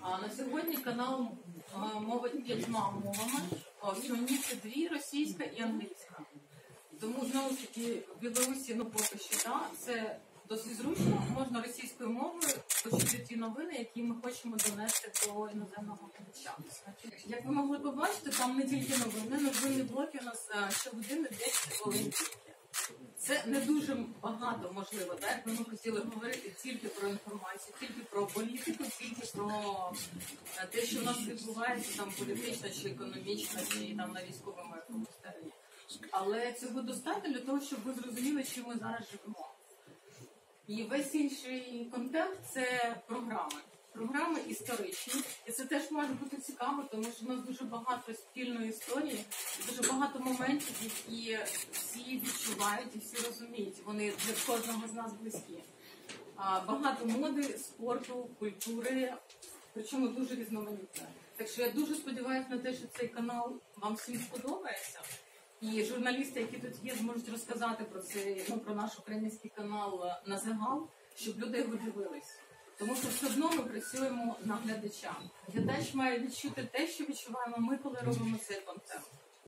На сьогодні канал мовить 5 мовами. Сьогодні це 2 – російська і англійська. Тому, знову ж таки, в Білорусі, поки що, це досить зручно. Можна російською мовою почути ті новини, які ми хочемо донести до іноземного глядача. Як ви могли побачити, там не тільки новини, новинні блоки у нас щогодини 10 хвилин. Це не дуже багато, можливо, так? Якби ми хотіли говорити тільки про інформацію, тільки про політику, тільки про те, що в нас відбувається там політично чи економічно, чи там на військовому якомусь стороні. Але цього достатньо для того, щоб ви зрозуміли, чим ми зараз живемо. І весь інший контент – це програми. Програми історичні. І це теж може бути цікаво, тому що в нас дуже багато спільної історії, дуже багато моментів, які всі відчувають і всі розуміють. Вони для кожного з нас близькі. Багато моди, спорту, культури, причому дуже різноманітне. Так що я дуже сподіваюся на те, що цей канал вам всім сподобається. І журналісти, які тут є, зможуть розказати про цей, про наш український канал на загал, щоб люди його дивились. Тому що все одно ми працюємо на глядача. Глядач має відчути те, що відчуваємо ми, коли робимо цей контент.